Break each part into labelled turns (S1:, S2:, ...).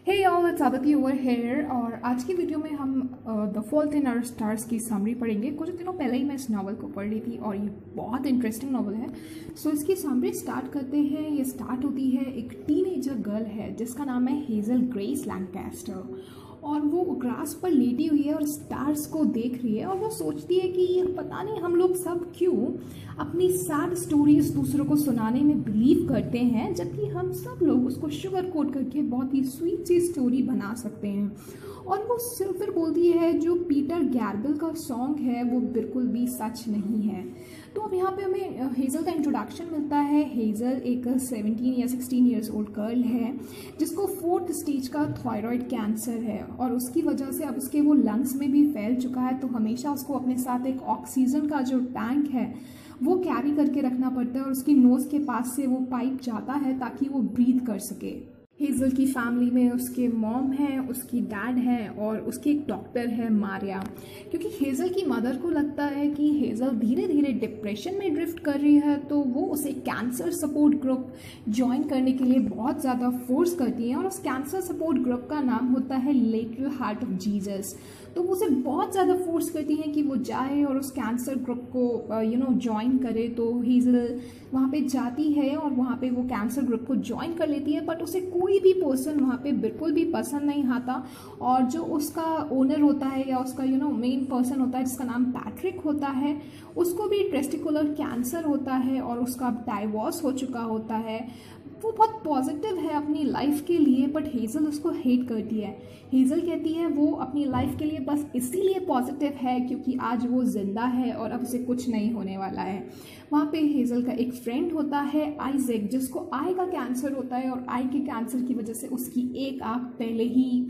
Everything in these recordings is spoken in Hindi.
S1: Hey y'all, it's Aditi over here और आज की वीडियो में हम the fault in our stars की समरी पढ़ेंगे। कुछ दिनों पहले ही मैं इस नावल को पढ़ रही थी और ये बहुत इंटरेस्टिंग नावल है। सो इसकी समरी स्टार्ट करते हैं। ये स्टार्ट होती है, एक टीनेजर गर्ल है जिसका नाम है हेजल ग्रेस लैंकास्टर और वो ग्रास पर लेटी हुई है और स्टार्स को देख रही है और वो सोचती है कि ये पता नहीं हम लोग सब क्यों अपनी सैड स्टोरीज दूसरों को सुनाने में बिलीव करते हैं, जबकि हम सब लोग उसको शुगर कोट करके बहुत ही स्वीट सी स्टोरी बना सकते हैं। और वो सिर्फ फिर बोलती है जो पीटर गैब्रियल का सॉन्ग है वो बिल्कुल भी सच नहीं है। तो अब यहाँ पे हमें हेज़ल का इंट्रोडक्शन मिलता है। हेज़ल एक 17 या 16 ईयर्स ओल्ड गर्ल है जिसको 4th स्टेज का थायराइड कैंसर है और उसकी वजह से अब उसके वो लंग्स में भी फैल चुका है। तो हमेशा उसको अपने साथ एक ऑक्सीजन का जो टैंक है वो कैरी करके रखना पड़ता है और उसकी नोज़ के पास से वो पाइप जाता है ताकि वो ब्रीथ कर सके। हेज़ल की फैमिली में उसके मॉम है, उसकी डैड है और उसकी एक डॉक्टर है मारिया। क्योंकि हेज़ल की मदर को लगता है कि हेज़ल धीरे धीरे डिप्रेशन में ड्रिफ्ट कर रही है, तो वो उसे कैंसर सपोर्ट ग्रुप ज्वाइन करने के लिए बहुत ज़्यादा फोर्स करती है और उस कैंसर सपोर्ट ग्रुप का नाम होता है लिटिल हार्ट ऑफ जीसस। तो वो उसे बहुत ज़्यादा फोर्स करती हैं कि वो जाए और उस कैंसर ग्रुप को ज्वाइन करे। तो हेज़ल वहाँ पे जाती है और वहाँ पे वो कैंसर ग्रुप को ज्वाइन कर लेती है, बट उसे कोई भी पर्सन वहाँ पे बिल्कुल भी पसंद नहीं आता। और जो उसका ओनर होता है या उसका मेन पर्सन होता है जिसका नाम पैट्रिक होता है, उसको भी टेस्टिकुलर कैंसर होता है और उसका डाइवोर्स हो चुका होता है। वो बहुत पॉजिटिव है अपनी लाइफ के लिए, बट हेज़ल उसको हेट करती है। हेज़ल कहती है वो अपनी लाइफ के लिए बस इसीलिए पॉजिटिव है क्योंकि आज वो जिंदा है और अब उसे कुछ नहीं होने वाला है। वहाँ पे हेज़ल का एक फ्रेंड होता है आइजैक, जिसको आई का कैंसर होता है और आई के कैंसर की वजह से उसकी एक आँख पहले ही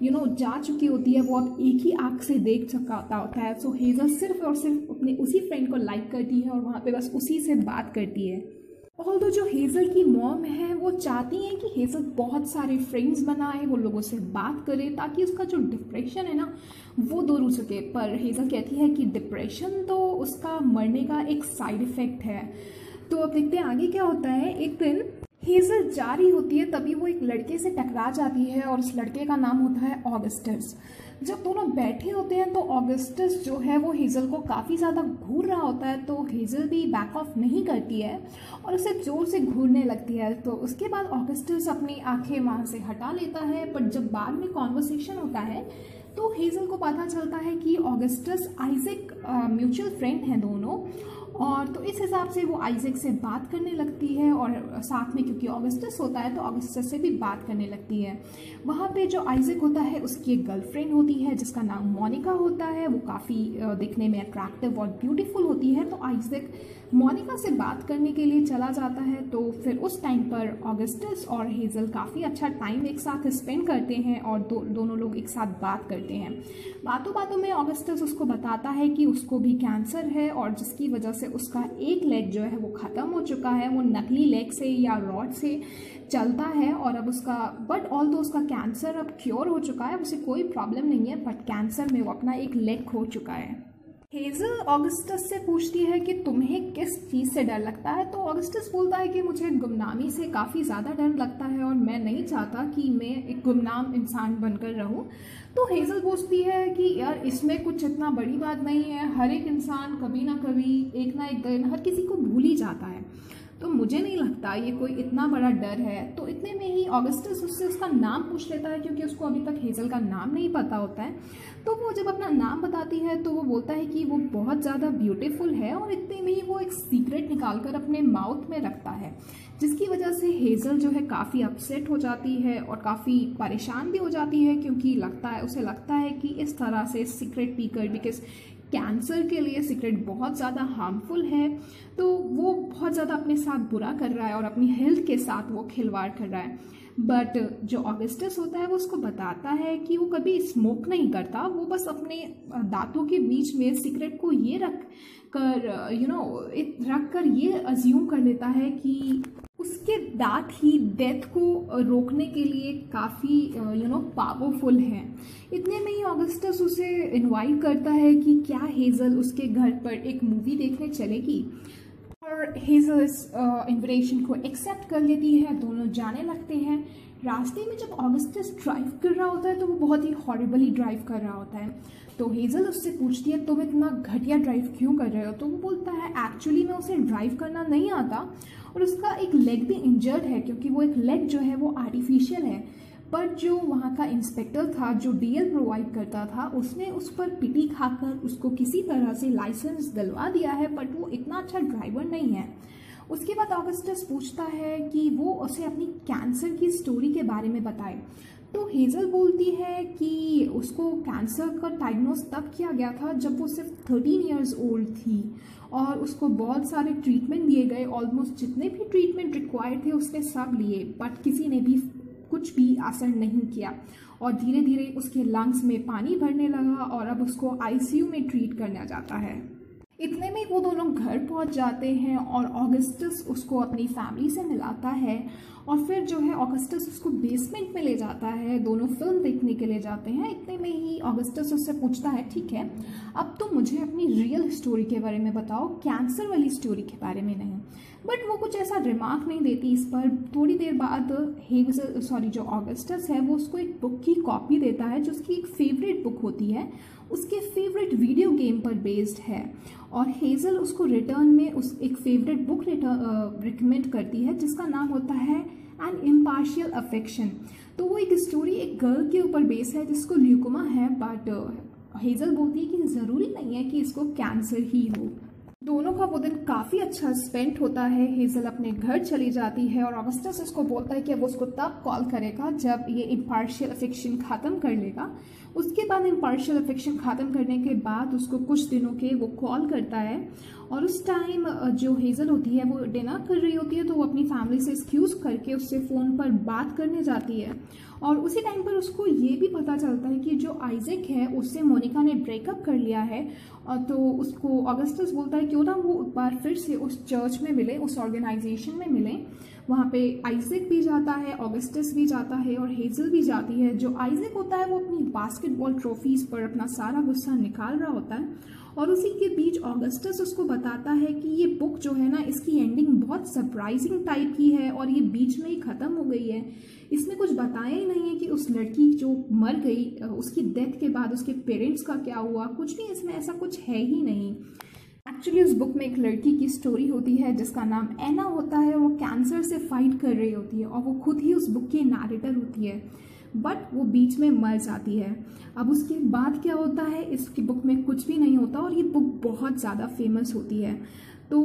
S1: जा चुकी होती है, वो अब एक ही आँख से देख सकता होता है। सो हेज़ल सिर्फ और सिर्फ अपने उसी फ्रेंड को लाइक करती है और वहाँ पे बस उसी से बात करती है। ऑल्दो जो हेज़ल की मॉम है वो चाहती हैं कि हेज़ल बहुत सारे फ्रेंड्स बनाए, वो लोगों से बात करे ताकि उसका जो डिप्रेशन है ना वो दूर हो सके। पर हेज़ल कहती है कि डिप्रेशन तो उसका मरने का एक साइड इफ़ेक्ट है। तो अब देखते हैं आगे क्या होता है। एक दिन हेज़ल जा रही होती है, तभी वो एक लड़के से टकरा जाती है और उस लड़के का नाम होता है ऑगस्टस। जब दोनों बैठे होते हैं तो ऑगस्टस जो है वो हेज़ल को काफ़ी ज़्यादा घूर रहा होता है, तो हेज़ल भी बैक ऑफ नहीं करती है और उसे ज़ोर से घूरने लगती है। तो उसके बाद ऑगस्टस अपनी आंखें वहाँ से हटा लेता है। बट जब बाद में कॉन्वर्सेशन होता है तो हेज़ल को पता चलता है कि ऑगस्टस आइजैक म्यूचुअल फ्रेंड हैं दोनों, और तो इस हिसाब से वो आइजैक से बात करने लगती है और साथ में क्योंकि ऑगस्टस होता है तो ऑगस्टस से भी बात करने लगती है। वहाँ पे जो आइजैक होता है उसकी एक गर्लफ्रेंड होती है जिसका नाम मोनिका होता है। वो काफ़ी दिखने में अट्रैक्टिव और ब्यूटीफुल होती है। तो आइजैक मोनिका से बात करने के लिए चला जाता है। तो फिर उस टाइम पर ऑगस्टस और हेज़ल काफ़ी अच्छा टाइम एक साथ स्पेंड करते हैं और दोनों लोग एक साथ बात करते हैं। बातों बातों में ऑगस्टस उसको बताता है कि उसको भी कैंसर है और जिसकी वजह से उसका एक लेग जो है वो ख़त्म हो चुका है। वो नकली लेग से या रॉड से चलता है और अब उसका ऑल्दो उसका कैंसर अब क्योर हो चुका है, उसे कोई प्रॉब्लम नहीं है, बट कैंसर में वो अपना एक लेग खो चुका है। हेज़ल ऑगस्टस से पूछती है कि तुम्हें किस चीज़ से डर लगता है। तो ऑगस्टस बोलता है कि मुझे गुमनामी से काफ़ी ज़्यादा डर लगता है और मैं नहीं चाहता कि मैं एक गुमनाम इंसान बनकर रहूं। तो हेज़ल पूछती है कि यार इसमें कुछ इतना बड़ी बात नहीं है, हर एक इंसान कभी ना कभी एक ना एक दिन हर किसी को भूल ही जाता है, तो मुझे नहीं लगता ये कोई इतना बड़ा डर है। तो इतने में ही ऑगस्टस उससे उसका नाम पूछ लेता है क्योंकि उसको अभी तक हेज़ल का नाम नहीं पता होता है। तो वो जब अपना नाम बताती है तो वो बोलता है कि वो बहुत ज़्यादा ब्यूटीफुल है और इतने में ही वो एक सीक्रेट निकाल कर अपने माउथ में रखता है, जिसकी वजह से हेज़ल जो है काफ़ी अपसेट हो जाती है और काफ़ी परेशान भी हो जाती है क्योंकि उसे लगता है कि इस तरह से सीक्रेट पीकर, बिकॉज कैंसर के लिए सिगरेट बहुत ज़्यादा हार्मफुल है, तो वो बहुत ज़्यादा अपने साथ बुरा कर रहा है और अपनी हेल्थ के साथ वो खिलवाड़ कर रहा है। बट जो ऑगस्टस होता है वो उसको बताता है कि वो कभी स्मोक नहीं करता, वो बस अपने दांतों के बीच में सिगरेट को ये रख कर ये अज्यूम कर लेता है कि उसके दांत ही डेथ को रोकने के लिए काफ़ी पावरफुल हैं। इतने में ही ऑगस्टस उसे इनवाइट करता है कि क्या हेज़ल उसके घर पर एक मूवी देखने चलेगी, और हेज़ल इस इन्विटेशन को एक्सेप्ट कर लेती है। दोनों जाने लगते हैं। रास्ते में जब ऑगस्टस ड्राइव कर रहा होता है तो वो बहुत ही हॉरिबली ड्राइव कर रहा होता है। तो हेज़ल उससे पूछती है तुम इतना घटिया ड्राइव क्यों कर रहे हो? तो वो बोलता है एक्चुअली में उसे ड्राइव करना नहीं आता और उसका एक लेग भी इंजर्ड है, क्योंकि वो एक लेग जो है वो आर्टिफिशियल है। पर जो वहाँ का इंस्पेक्टर था, जो डीएल प्रोवाइड करता था, उसने उस पर पिटी खाकर उसको किसी तरह से लाइसेंस दिलवा दिया है, बट वो इतना अच्छा ड्राइवर नहीं है। उसके बाद ऑगस्टस पूछता है कि वो उसे अपनी कैंसर की स्टोरी के बारे में बताए। तो हेज़ल बोलती है कि उसको कैंसर का डायग्नोज तब किया गया था जब वो सिर्फ 13 इयर्स ओल्ड थी और उसको बहुत सारे ट्रीटमेंट दिए गए। ऑलमोस्ट जितने भी ट्रीटमेंट रिक्वायर्ड थे उसने सब लिए, बट किसी ने भी कुछ भी असर नहीं किया और धीरे धीरे उसके लंग्स में पानी भरने लगा और अब उसको आईसीयू में ट्रीट करना जाता है। इतने में वो दोनों घर पहुंच जाते हैं और ऑगस्टस उसको अपनी फैमिली से मिलाता है और फिर जो है ऑगस्टस उसको बेसमेंट में ले जाता है। दोनों फिल्म देखने के लिए जाते हैं। इतने में ही ऑगस्टस उससे पूछता है ठीक है अब तो मुझे अपनी रियल स्टोरी के बारे में बताओ, कैंसर वाली स्टोरी के बारे में नहीं। बट वो कुछ ऐसा रिमार्क नहीं देती इस पर। थोड़ी देर बाद जो ऑगस्टस है वो उसको एक बुक की कॉपी देता है जो उसकी एक फेवरेट बुक होती है, उसके फेवरेट वीडियो गेम पर बेस्ड है। और हेज़ल उसको रिटर्न में उस एक फेवरेट बुक रिकमेंड करती है जिसका नाम होता है एन इम्पार्शियल अफेक्शन। तो वो एक स्टोरी एक गर्ल के ऊपर बेस है जिसको ल्यूकोमा है, बट हेज़ल बोलती है कि ज़रूरी नहीं है कि इसको कैंसर ही हो। दोनों का वो दिन काफ़ी अच्छा स्पेंड होता है। हेज़ल अपने घर चली जाती है और ऑगस्टस उसको बोलता है कि वो उसको तब कॉल करेगा जब ये इम्पार्शियल अफेक्शन ख़त्म कर लेगा। उसके बाद इम्पार्शियल अफेक्शन ख़त्म करने के बाद उसको कुछ दिनों के वो कॉल करता है और उस टाइम जो हेज़ल होती है वो डिनर कर रही होती है, तो वो अपनी फैमिली से एक्सक्यूज़ करके उससे फ़ोन पर बात करने जाती है। और उसी टाइम पर उसको ये भी पता चलता है कि जो आइजैक है उससे मोनिका ने ब्रेकअप कर लिया है। और तो उसको ऑगस्टस बोलता है क्यों ना वो एक बार फिर से उस चर्च में मिले, उस ऑर्गेनाइजेशन में मिले। वहाँ पे आइजैक भी जाता है, ऑगस्टस भी जाता है और हेज़ल भी जाती है। जो आइजैक होता है वो अपनी बास्केटबॉल ट्रॉफीज़ पर अपना सारा गुस्सा निकाल रहा होता है और उसी के बीच ऑगस्टस उसको बताता है कि ये बुक जो है ना इसकी एंडिंग बहुत सरप्राइजिंग टाइप की है और ये बीच में ही ख़त्म हो गई है। इसमें कुछ बताया ही नहीं है कि उस लड़की जो मर गई उसकी डेथ के बाद उसके पेरेंट्स का क्या हुआ, कुछ भी इसमें ऐसा कुछ है ही नहीं। एक्चुअली उस बुक में एक लड़की की स्टोरी होती है जिसका नाम एना होता है। वो कैंसर से फाइट कर रही होती है और वो खुद ही उस बुक की नैरेटर होती है, बट वो बीच में मर जाती है। अब उसके बाद क्या होता है इसकी बुक में कुछ भी नहीं होता और ये बुक बहुत ज़्यादा फेमस होती है। तो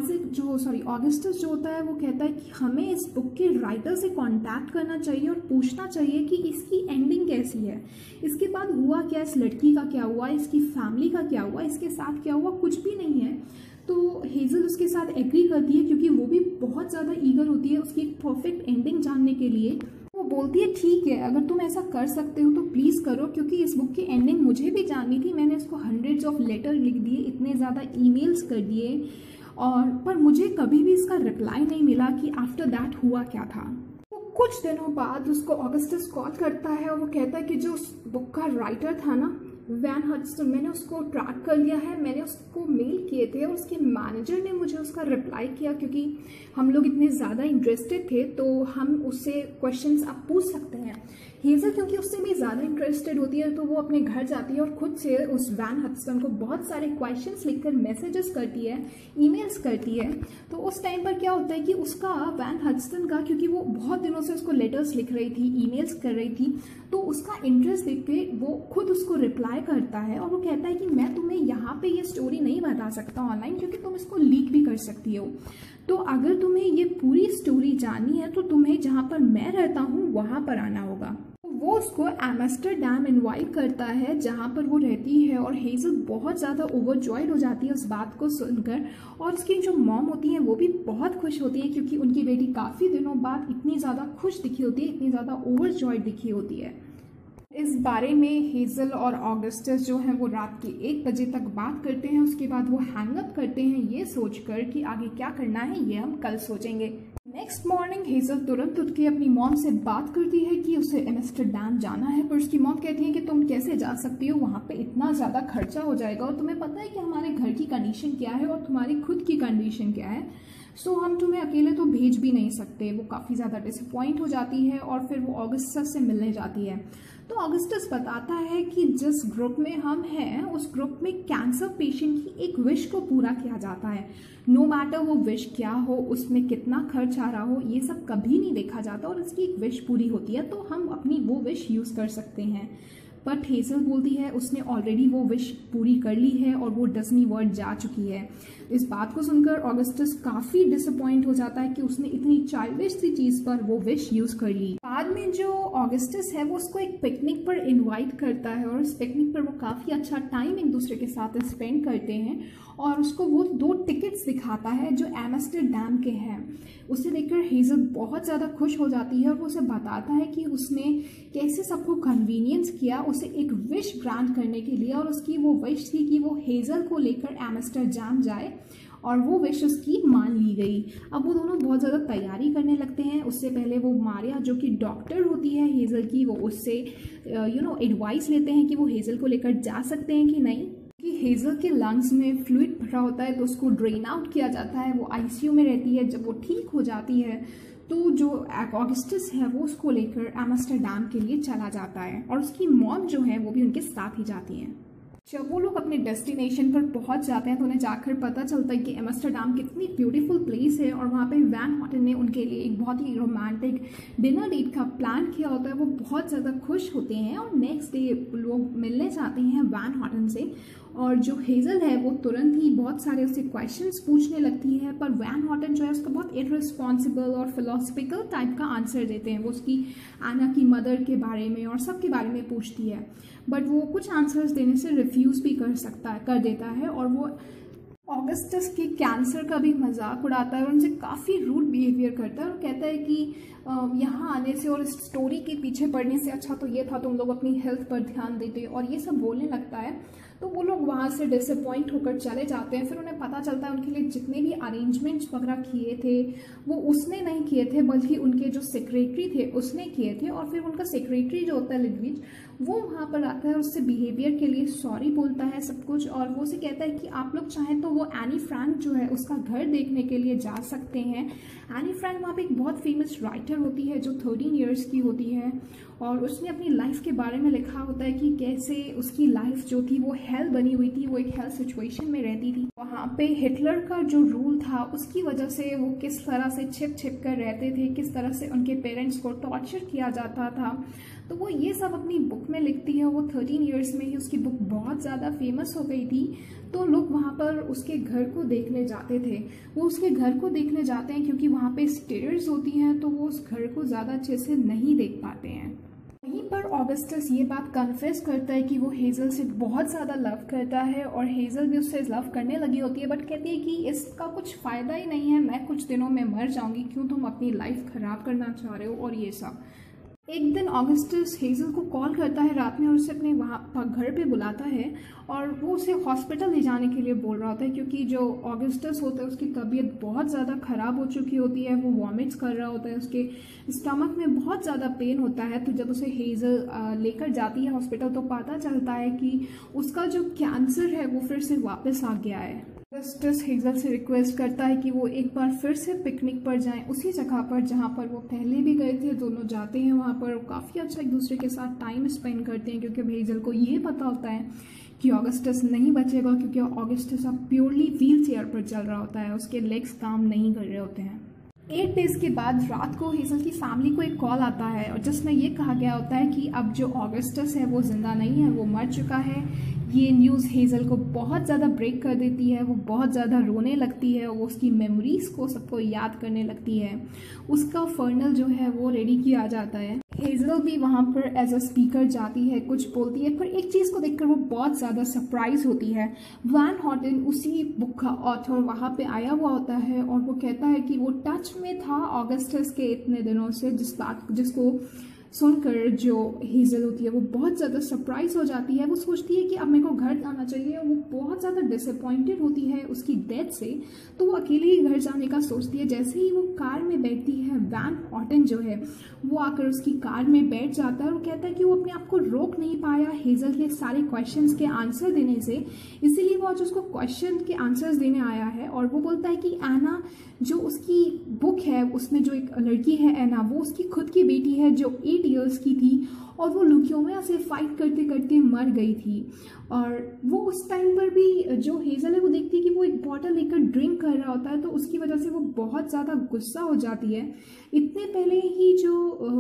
S1: ऑगस्टस जो होता है वो कहता है कि हमें इस बुक के राइटर से कांटेक्ट करना चाहिए और पूछना चाहिए कि इसकी एंडिंग कैसी है, इसके बाद हुआ क्या, इस लड़की का क्या हुआ, इसकी फैमिली का क्या हुआ, इसके साथ क्या हुआ, कुछ भी नहीं है। तो हेज़ल उसके साथ एग्री करती है क्योंकि वो भी बहुत ज़्यादा ईगर होती है उसकी एक परफेक्ट एंडिंग जानने के लिए। वो बोलती है ठीक है अगर तुम ऐसा कर सकते हो तो प्लीज़ करो, क्योंकि इस बुक की एंडिंग मुझे भी जाननी थी। मैंने इसको हंड्रेड्स ऑफ लेटर लिख दिए, इतने ज़्यादा ईमेल्स कर दिए और पर मुझे कभी भी इसका रिप्लाई नहीं मिला कि आफ्टर दैट हुआ क्या था। तो कुछ दिनों बाद उसको ऑगस्टस कॉल करता है और वो कहता है कि जो उस बुक का राइटर था ना वैन हडसन, मैंने उसको ट्रैक कर लिया है, मैंने उसको मेल किए थे और उसके मैनेजर ने मुझे उसका रिप्लाई किया क्योंकि हम लोग इतने ज़्यादा इंटरेस्टेड थे तो हम उससे क्वेश्चंस आप पूछ सकते हैं। हेज़ल क्योंकि उससे भी ज़्यादा इंटरेस्टेड होती है तो वो अपने घर जाती है और खुद से उस वैन हडसन को बहुत सारे क्वेश्चंस लिखकर मैसेजेस करती है, ईमेल्स करती है। तो उस टाइम पर क्या होता है कि उसका वैन हडसन का, क्योंकि वो बहुत दिनों से उसको लेटर्स लिख रही थी, ईमेल्स कर रही थी, तो उसका इंटरेस्ट देख के वो खुद उसको रिप्लाई करता है और वो कहता है कि मैं तुम्हें यहाँ पे ये स्टोरी नहीं बता सकता ऑनलाइन क्योंकि तुम इसको लीक भी कर सकती हो। तो अगर तुम्हें ये पूरी स्टोरी जाननी है तो तुम्हें जहाँ पर मैं रहता हूँ वहाँ पर आना होगा। वो उसको एम्स्टर्डम इनवाइट करता है जहाँ पर वो रहती है और हेज़ल बहुत ज़्यादा ओवरजॉयड हो जाती है उस बात को सुनकर और उसकी जो मॉम होती हैं वो भी बहुत खुश होती है क्योंकि उनकी बेटी काफ़ी दिनों बाद इतनी ज़्यादा खुश दिखी होती है, इतनी ज़्यादा ओवरजॉयड दिखी होती है। इस बारे में हेज़ल और ऑगस्टस जो हैं वो रात के 1 बजे तक बात करते हैं। उसके बाद वो हैंग अप करते हैं ये सोचकर कि आगे क्या करना है ये हम कल सोचेंगे। नेक्स्ट मॉर्निंग हेज़ल तुरंत उठ के अपनी मॉम से बात करती है कि उसे एम्स्टर्डम जाना है, पर उसकी मॉम कहती है कि तुम कैसे जा सकती हो, वहाँ पे इतना ज़्यादा खर्चा हो जाएगा और तुम्हें पता है कि हमारे घर की कंडीशन क्या है और तुम्हारी खुद की कंडीशन क्या है। सो हम तुम्हें अकेले तो भेज भी नहीं सकते। वो काफ़ी ज़्यादा डिसअपॉइंट हो जाती है और फिर वो ऑगस्टस से मिलने जाती है। तो ऑगस्टस बताता है कि जिस ग्रुप में हम हैं उस ग्रुप में कैंसर पेशेंट की एक विश को पूरा किया जाता है। नो मैटर वो विश क्या हो, उसमें कितना खर्च आ रहा हो, ये सब कभी नहीं देखा जाता और उसकी एक विश पूरी होती है तो हम अपनी वो विश यूज़ कर सकते हैं। बट हेजल बोलती है उसने ऑलरेडी वो विश पूरी कर ली है और वो डिज्नी वर्ल्ड जा चुकी है। इस बात को सुनकर ऑगस्टस काफ़ी डिसअपॉइंट हो जाता है कि उसने इतनी चाइल्डिश सी चीज़ पर वो विश यूज़ कर ली। बाद में जो ऑगस्टस है वो उसको एक पिकनिक पर इनवाइट करता है और उस पिकनिक पर वो काफ़ी अच्छा टाइम एक दूसरे के साथ स्पेंड करते हैं और उसको वो 2 टिकट्स दिखाता है जो एम्स्टर्डम के हैं। उसे देखकर हेजल बहुत ज़्यादा खुश हो जाती है और वो उसे बताता है कि उसने कैसे सबको कन्वीनियंस किया उसे एक विश ग्रांट करने के लिए, और उसकी वो विश थी कि वो हेजल को लेकर एम्स्टर्डम जाए और वो विश उसकी मान ली गई। अब वो दोनों बहुत ज़्यादा तैयारी करने लगते हैं। उससे पहले वो मारिया जो कि डॉक्टर होती है हेजल की, वो उससे एडवाइस लेते हैं कि वो हेजल को लेकर जा सकते हैं कि नहीं, कि हेजल के लंग्स में फ्लूइड भरा होता है तो उसको ड्रेन आउट किया जाता है। वो आईसीयू में रहती है। जब वो ठीक हो जाती है तो जो ऑगस्टस है वो उसको लेकर एम्स्टर्डम के लिए चला जाता है और उसकी मॉम जो है वो भी उनके साथ ही जाती हैं। जब वो लोग अपने डेस्टिनेशन पर पहुंच जाते हैं तो उन्हें जाकर पता चलता है कि एम्स्टर्डम कितनी ब्यूटीफुल प्लेस है और वहाँ पे वैन हॉटन ने उनके लिए एक बहुत ही रोमांटिक डिनर डेट का प्लान किया होता है। वो बहुत ज़्यादा खुश होते हैं और नेक्स्ट डे लोग मिलने जाते हैं वैन हॉटन से और जो हेजल है वो तुरंत ही बहुत सारे उससे क्वेश्चंस पूछने लगती है, पर वैन हॉटन जो है उसका बहुत इररिस्पॉन्सिबल और फिलोसफिकल टाइप का आंसर देते हैं। वो उसकी एना की मदर के बारे में और सबके बारे में पूछती है, बट वो कुछ आंसर्स देने से रिफ्यूज़ भी कर देता है और वो ऑगस्टस के कैंसर का भी मजाक उड़ाता है और उनसे काफ़ी रूड बिहेवियर करता है और कहता है कि यहाँ आने से और इस स्टोरी के पीछे पड़ने से अच्छा तो ये था तुम लोग अपनी हेल्थ पर ध्यान देते, और ये सब बोलने लगता है। तो वो लोग वहाँ से डिसअपॉइंट होकर चले जाते हैं। फिर उन्हें पता चलता है उनके लिए जितने भी अरेंजमेंट्स वगैरह किए थे वो उसने नहीं किए थे बल्कि उनके जो सेक्रेटरी थे उसने किए थे। और फिर उनका सेक्रेटरी जो होता है लिडविच, वो वहाँ पर आता है और उससे बिहेवियर के लिए सॉरी बोलता है सब कुछ, और वो उसे कहता है कि आप लोग चाहें तो वो एनी फ्रैंक जो है उसका घर देखने के लिए जा सकते हैं। एनी फ्रैंक वहाँ पे एक बहुत फेमस राइटर होती है जो 13 ईयर्स की होती है और उसने अपनी लाइफ के बारे में लिखा होता है कि कैसे उसकी लाइफ जो थी वो हेल बनी हुई थी, वो एक हेल सिचुएशन में रहती थी। वहाँ पे हिटलर का जो रूल था उसकी वजह से वो किस तरह से छिप कर रहते थे, किस तरह से उनके पेरेंट्स को टॉर्चर किया जाता था, तो वो ये सब अपनी बुक में लिखती है। वो 13 ईयर्स में ही उसकी बुक बहुत ज़्यादा फेमस हो गई थी, तो लोग वहाँ पर उसके घर को देखने जाते थे। वो उसके घर को देखने जाते हैं क्योंकि वहाँ पे स्टेयर्स होती हैं तो वो उस घर को ज़्यादा अच्छे से नहीं देख पाते हैं। वहीं पर ऑगस्टस ये बात कन्फेस करता है कि वो हेजल से बहुत ज़्यादा लव करता है और हेजल भी उससे लव करने लगी होती है, बट कहती है कि इसका कुछ फ़ायदा ही नहीं है, मैं कुछ दिनों में मर जाऊंगी, क्यों तुम अपनी लाइफ ख़राब करना चाह रहे हो और ये सब। एक दिन ऑगस्टस हेजल को कॉल करता है रात में और उसे अपने वहाँ घर पे बुलाता है और वो उसे हॉस्पिटल ले जाने के लिए बोल रहा होता है क्योंकि जो ऑगस्टस होता है उसकी तबीयत बहुत ज़्यादा ख़राब हो चुकी होती है। वो वॉमिट्स कर रहा होता है, उसके स्टमक में बहुत ज़्यादा पेन होता है। तो जब उसे हेजल लेकर जाती है हॉस्पिटल तो पता चलता है कि उसका जो कैंसर है वो फिर से वापस आ गया है। ऑगस्टस हेजल से रिक्वेस्ट करता है कि वो एक बार फिर से पिकनिक पर जाएं, उसी जगह पर जहां पर वो पहले भी गए थे। दोनों जाते हैं वहां पर, काफ़ी अच्छा एक दूसरे के साथ टाइम स्पेंड करते हैं क्योंकि हेजल को ये पता होता है कि ऑगस्टस नहीं बचेगा क्योंकि ऑगस्टस अब प्योरली व्हील चेयर पर चल रहा होता है, उसके लेग्स काम नहीं कर रहे होते हैं। 8 डेज़ के बाद रात को हेजल की फैमिली को एक कॉल आता है और जिसमें ये कहा गया होता है कि अब जो ऑगस्टस है वो जिंदा नहीं है, वो मर चुका है। ये न्यूज़ हेजल को बहुत ज़्यादा ब्रेक कर देती है, वो बहुत ज़्यादा रोने लगती है, वो उसकी मेमोरीज़ को सबको याद करने लगती है। उसका फर्नल जो है वो रेडी किया जाता है। हेजल भी वहाँ पर एज अ स्पीकर जाती है, कुछ बोलती है, पर एक चीज़ को देखकर वो बहुत ज़्यादा सरप्राइज होती है। वैन हॉटन उसी बुक का ऑथर वहाँ पे आया हुआ होता है और वो कहता है कि वो टच में था ऑगस्टस के इतने दिनों से, जिसको सुनकर जो हेज़ल होती है वो बहुत ज़्यादा सरप्राइज हो जाती है। वो सोचती है कि अब मेरे को घर जाना चाहिए। वो बहुत ज़्यादा डिसअपॉइंटेड होती है उसकी डेथ से, तो वो अकेले ही घर जाने का सोचती है। जैसे ही वो कार में बैठती है, वैन हॉटन जो है वो आकर उसकी कार में बैठ जाता है और वो कहता है कि वो अपने आप को रोक नहीं पाया हेज़ल के सारे क्वेश्चंस के आंसर देने से, इसीलिए वो आज उसको क्वेश्चन के आंसर्स देने आया है। और वो बोलता है कि एना जो उसकी बुक है, उसमें जो एक लड़की है एना, वो उसकी खुद की बेटी है जो 8 इयर्स की थी और वो ल्यूकेमिया से फाइट करते करते मर गई थी। और वो उस टाइम पर भी जो हेज़ल है वो देखती है कि वो एक बॉटल लेकर ड्रिंक कर रहा होता है, तो उसकी वजह से वो बहुत ज़्यादा गुस्सा हो जाती है। इतने पहले ही जो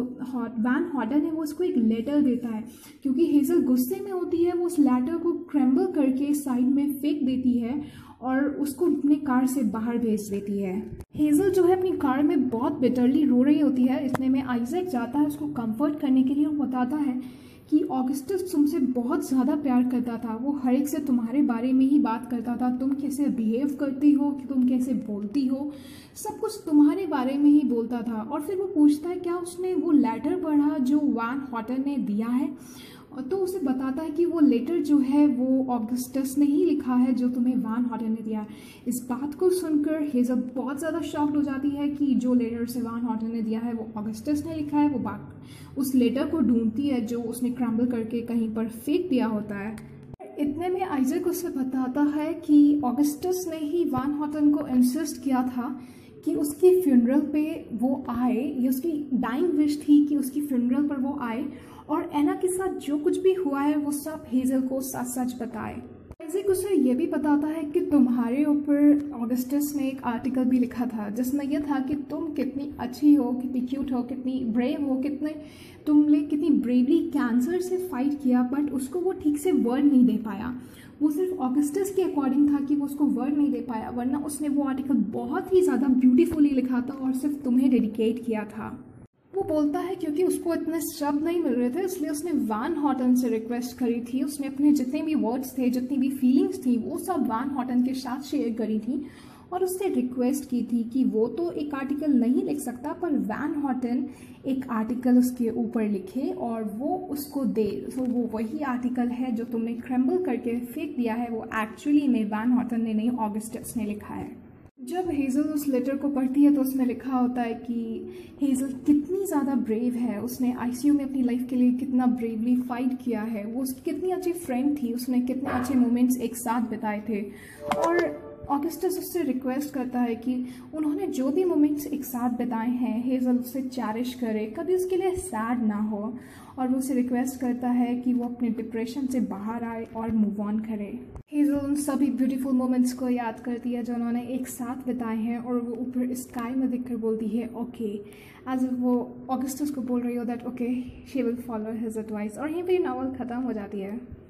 S1: वैन हॉटन है वो उसको एक लेटर देता है। क्योंकि हेज़ल गुस्से में होती है, वो उस लेटर को क्रैम्बल करके साइड में फेंक देती है और उसको अपने कार से बाहर भेज देती है। हेज़ल जो है अपनी कार में बहुत बिटरली रो रही होती है। इतने में आइजैक जाता है उसको कंफर्ट करने के लिए और बताता है कि ऑगस्टस तुमसे बहुत ज़्यादा प्यार करता था। वो हर एक से तुम्हारे बारे में ही बात करता था, तुम कैसे बिहेव करती हो, कि तुम कैसे बोलती हो, सब कुछ तुम्हारे बारे में ही बोलता था। और फिर वो पूछता है क्या उसने वो लेटर पढ़ा जो वैन हॉटन ने दिया है, तो उसे बताता है कि वो लेटर जो है वो ऑगस्टस ने ही लिखा है जो तुम्हें वैन हॉटन ने दिया है। इस बात को सुनकर हेज़ल बहुत ज़्यादा शॉक्ड हो जाती है कि जो लेटर से वैन हॉटन ने दिया है वो ऑगस्टस ने लिखा है। वो बात उस लेटर को ढूंढती है जो उसने क्रैम्बल करके कहीं पर फेंक दिया होता है। इतने में आइजैक उसे बताता है कि ऑगस्टस ने ही वैन हॉटन को इंसिस्ट किया था कि उसकी फ्यूनरल पे वो आए। ये उसकी डाइंग विश थी कि उसकी फ्यूनरल पर वो आए और एना के साथ जो कुछ भी हुआ है वो सब हेज़ल को सच सच बताए। आइजैक उसे ये भी बताता है कि तुम्हारे ऊपर ऑगस्टस ने एक आर्टिकल भी लिखा था जिसमें यह था कि तुम कितनी अच्छी हो, कितनी क्यूट हो, कितनी ब्रेव हो, तुमने कितनी ब्रेवली कैंसर से फाइट किया, बट उसको वो ठीक से वर्ड नहीं दे पाया। वो सिर्फ ऑगस्टस के अकॉर्डिंग था कि वो उसको वर्ड नहीं दे पाया, वरना उसने वो आर्टिकल बहुत ही ज़्यादा ब्यूटीफुली लिखा था और सिर्फ तुम्हें डेडिकेट किया था। वो बोलता है क्योंकि उसको इतने शब्द नहीं मिल रहे थे इसलिए उसने वैन हॉटन से रिक्वेस्ट करी थी। उसने अपने जितने भी वर्ड्स थे, जितनी भी फीलिंग्स थी, वो सब वैन हॉटन के साथ शेयर करी थी और उससे रिक्वेस्ट की थी कि वो तो एक आर्टिकल नहीं लिख सकता पर वैन हॉटन एक आर्टिकल उसके ऊपर लिखे और वो उसको दे। तो वो वही आर्टिकल है जो तुमने क्रैम्बल करके फेंक दिया है, वो एक्चुअली में वैन हॉटन ने नहीं ऑगस्टस ने लिखा है। जब हेज़ल उस लेटर को पढ़ती है तो उसमें लिखा होता है कि हेज़ल कितनी ज़्यादा ब्रेव है, उसने आईसीयू में अपनी लाइफ के लिए कितना ब्रेवली फाइट किया है, वो उसकी कितनी अच्छी फ्रेंड थी, उसने कितने अच्छे मोमेंट्स एक साथ बिताए थे। और ऑगस्टस उससे रिक्वेस्ट करता है कि उन्होंने जो भी मोमेंट्स एक साथ बिताए हैं हेज़ल उससे चैरिश करे, कभी उसके लिए सैड ना हो। और वो उसे रिक्वेस्ट करता है कि वो अपने डिप्रेशन से बाहर आए और मूव ऑन करे। हेज़ल उन सभी ब्यूटीफुल मोमेंट्स को याद करती है जो उन्होंने एक साथ बिताए हैं और वो ऊपर स्काई में देखकर बोलती है ओके, एज वो ऑगस्टस को बोल रही हो that okay she will follow his advice. और यहीं पे नावल ख़त्म हो जाती है।